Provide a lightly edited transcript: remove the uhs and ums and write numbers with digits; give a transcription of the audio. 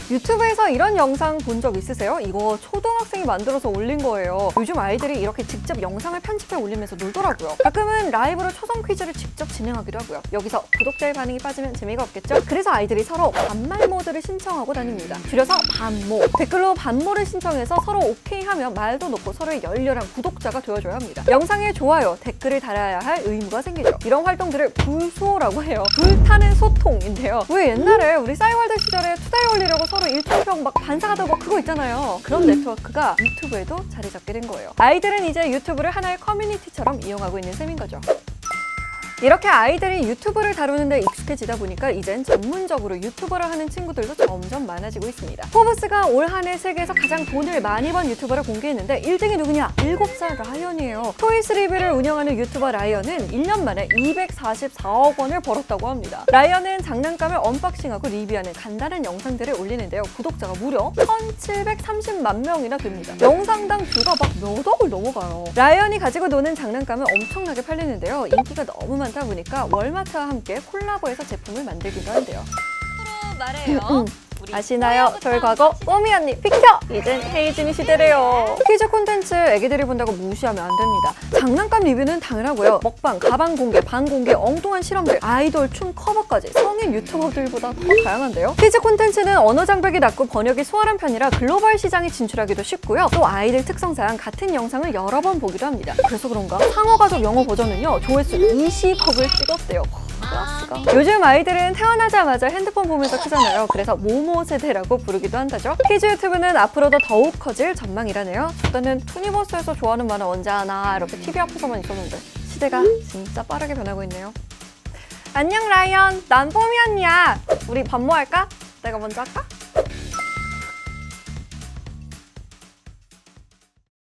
유튜브에서 이런 영상 본 적 있으세요? 이거 초등학생이 만들어서 올린 거예요. 요즘 아이들이 이렇게 직접 영상을 편집해 올리면서 놀더라고요. 가끔은 라이브로 초성 퀴즈를 직접 진행하기도 하고요. 여기서 구독자의 반응이 빠지면 재미가 없겠죠? 그래서 아이들이 서로 반말 모드를 신청하고 다닙니다. 줄여서 반모. 댓글로 반모를 신청해서 서로 오케이 하면 말도 놓고 서로의 열렬한 구독자가 되어줘야 합니다. 영상에 좋아요, 댓글을 달아야 할 의무가 생기죠. 이런 활동들을 불소라고 해요. 불타는 소통인데요. 왜 옛날에 우리 싸이월드 시절에 투다이 올리려고 서로 일통평 막 반사하다 뭐 그거 있잖아요. 그런 네트워크가 유튜브에도 자리 잡게 된 거예요. 아이들은 이제 유튜브를 하나의 커뮤니티처럼 이용하고 있는 셈인 거죠. 이렇게 아이들이 유튜브를 다루는데 익숙해지다 보니까 이젠 전문적으로 유튜버를 하는 친구들도 점점 많아지고 있습니다. 포브스가 올 한 해 세계에서 가장 돈을 많이 번 유튜버를 공개했는데 1등이 누구냐? 7살 라이언이에요. 토이스 리뷰를 운영하는 유튜버 라이언은 1년 만에 244억 원을 벌었다고 합니다. 라이언은 장난감을 언박싱하고 리뷰하는 간단한 영상들을 올리는데요. 구독자가 무려 1730만 명이나 됩니다. 영상당 뷰가 막 몇 억을 넘어가요. 라이언이 가지고 노는 장난감은 엄청나게 팔리는데요. 인기가 너무 많다 보니까 월마트와 함께 콜라보해서 제품을 만들기도 한대요. 앞으로 말해요. 아시나요? 저희 과거 뽀미 언니 비켜! 이젠 헤이즈미 시대래요. 퀴즈 콘텐츠 애기들이 본다고 무시하면 안 됩니다. 장난감 리뷰는 당연하고요. 먹방, 가방 공개, 방 공개, 엉뚱한 실험들, 아이돌, 춤 커버까지 성인 유튜버들보다 더 다양한데요. 퀴즈 콘텐츠는 언어 장벽이 낮고 번역이 수월한 편이라 글로벌 시장에 진출하기도 쉽고요. 또 아이들 특성상 같은 영상을 여러 번 보기도 합니다. 그래서 그런가 상어 가족 영어 버전은요. 조회수 20억을 찍었대요. 클래스가. 요즘 아이들은 태어나자마자 핸드폰 보면서 크잖아요. 그래서 모모 세대라고 부르기도 한다죠. 키즈 유튜브는 앞으로도 더욱 커질 전망이라네요. 저는 투니버스에서 좋아하는 만화 언제 하나 이렇게 TV 앞에서만 있었는데 시대가 진짜 빠르게 변하고 있네요. 안녕 라이언, 난 뽀미 언니야. 우리 밥 뭐 할까? 내가 먼저 할까?